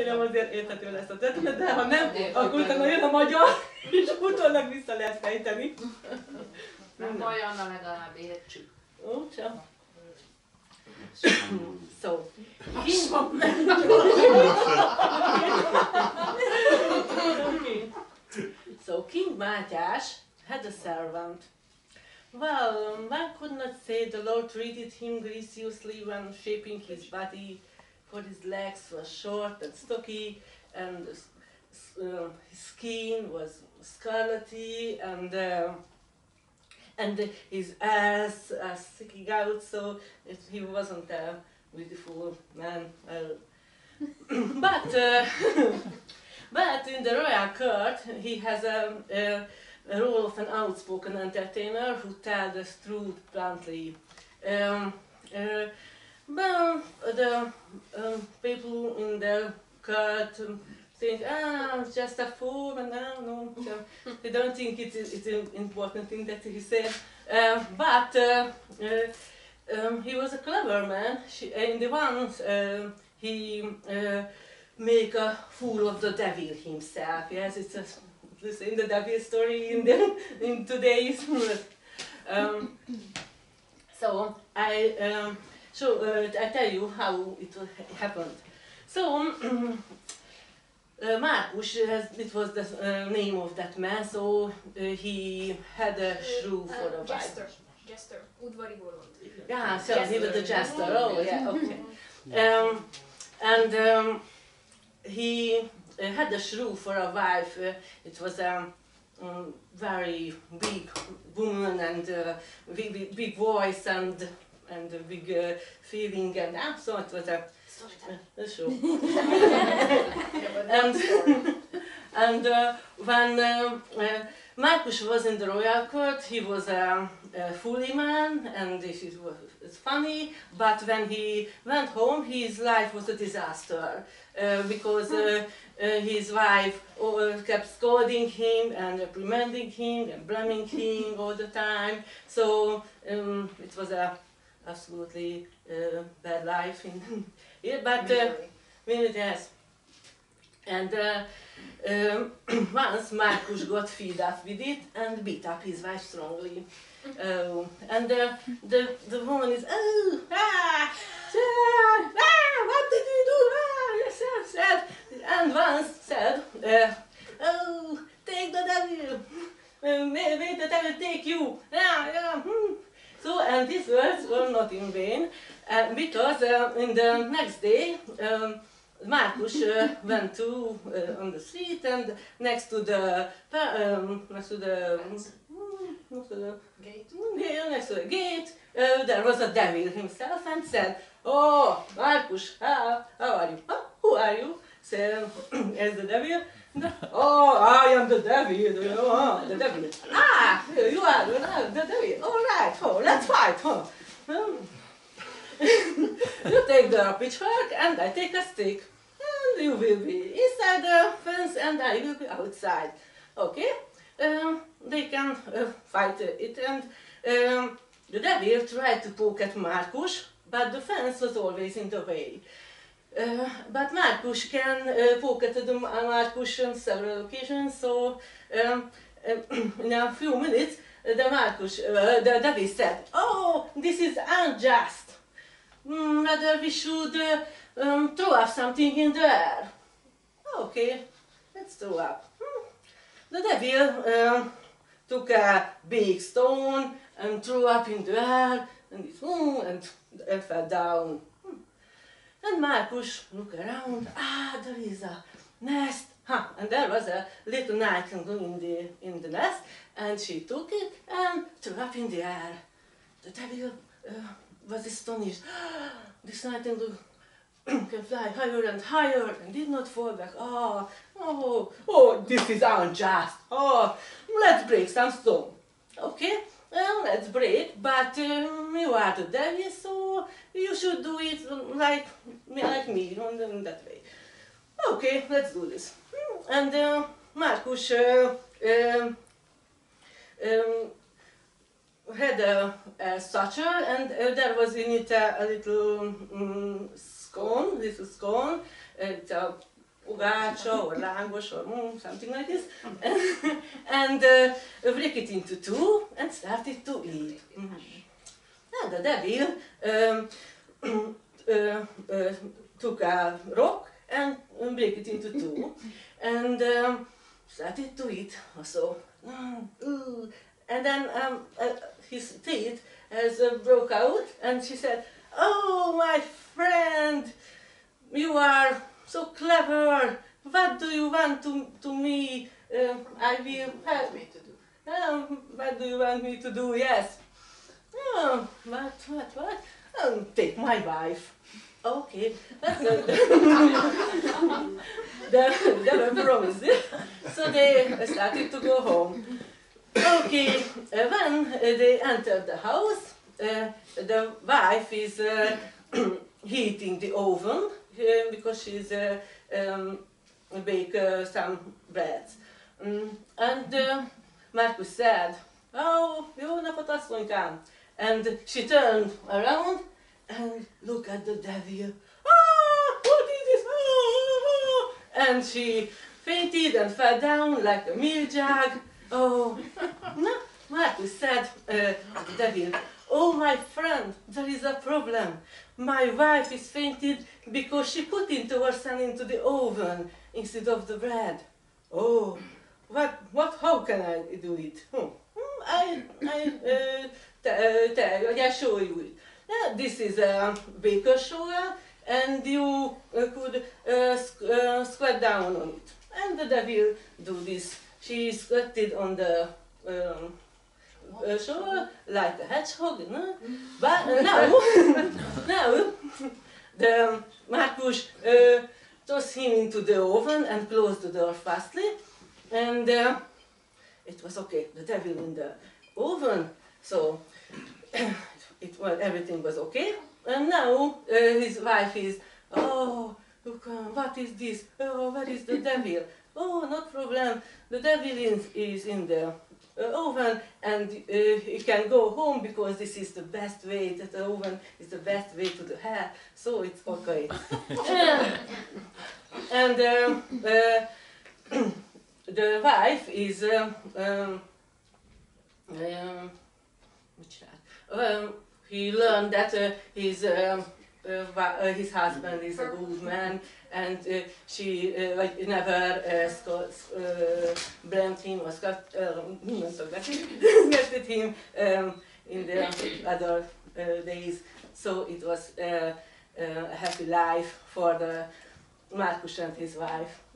remélem azért érthető lesz a történet, de ha nem, akkor utána jön a magyar, és utólag vissza lehet fejteni. Nem baj, Anna, legalább értsük. Ó, csak. So King Mátyás had a servant. Well, one could not say the Lord treated him graciously when shaping his body, for his legs were short and stocky, and his skin was scarlety, and his ass sticking out, so he wasn't a beautiful man. But in the royal court, he has a role of an outspoken entertainer who tells the truth bluntly. Well, the people in the court think, just a fool, and no, they don't think it's an important thing that he said. But he was a clever man. In the ones he make a fool of the devil himself. Yes, it's in the devil story in today's. So I tell you how it happened. So Marcus, it was the name of that man. So he had a shrew for a wife. Jester, udvari bolond. Yeah, so he was a jester. Oh, yeah, okay. And he had a shrew for a wife. It was a very big woman and big voice and big feeling, and so it was a show. and when Marcus was in the royal court, he was a fully man, and it was funny. But when he went home, his life was a disaster because his wife kept scolding him and reprimanding him and blaming him all the time. So it was a absolutely bad life. Yeah, but yes. And once Marcus got fed up with it and beat up his wife strongly. And the woman is, what did you do? Yes, said. And once said, take the devil. May the devil take you. So, and these words were not in vain, because in the next day, Marcus went to on the street, and next to the gate, there was a devil himself, and said, "Oh, Marcus, how are you? Who are you?" Said, "As the devil." "Oh, I am the devil. Oh, the devil." "Ah, you are the devil. All right. Oh, let's fight. You take the pitchfork and I take a stick, and you will be inside the fence and I will be outside. Okay?" They can fight it, and the devil tried to poke at Marcus, but the fence was always in the way. But Marcus can poke at Marcus on several occasions, so in a few minutes the devil said, "Oh, this is unjust. Rather we should throw up something in the air." "Okay, let's throw up." The devil took a big stone and threw up in the air, and it fell down. And Marcus looked around. There is a nest. And there was a little nightingale in the nest, and she took it and threw up in the air. The devil was astonished. This nightingale can fly higher and higher and did not fall back. Oh, this is unjust. Let's break some stone. Okay, let's break, but you are the devil, so you should do it like me, in that way. Okay, let's do this. And Marcus had a satchel, and there was in it a little scone, it's a ugácsa or lángos or something like this, and break it into two and started to eat. And the devil took a rock and break it into two and started to eat also. And then his teeth has broke out and she said, "Oh, my friend, you are so clever. What do you want to me? I will help me to do. What do you want me to do? Yes. Oh, what? Take my wife. Okay, that's good. The devil promised it. So they started to go home. Okay, when they entered the house, the wife is heating the oven because she's bake some breads. And Marcus said, "Oh, jó napot, asszonykám!" And she turned around and looked at the devil. "Ah, what is this? Oh!" And she fainted and fell down like a milk jug. Oh, no. Marcus said to the devil, "Oh, my friend, there is a problem. My wife is fainted because she put into her son into the oven instead of the bread." "Oh, how can I do it?" I show you it. This is a baker's shovel, and you could squat down on it. And the devil do this. She squatted on the shovel like a hedgehog, no? But now the Marcus tossed him into the oven and closed the door fastly, and it was okay. The devil in the oven, so everything was okay. And now his wife is, "Oh, look, what is this? Oh, where is the devil? Oh, no problem. The devil is in the oven, and you can go home because this is the best way. That the oven is the best way to the hair, so it's okay." And the wife is he learned that his husband is a good man, and she never blamed him or scolded him in the other days. So it was a happy life for the Marcus and his wife.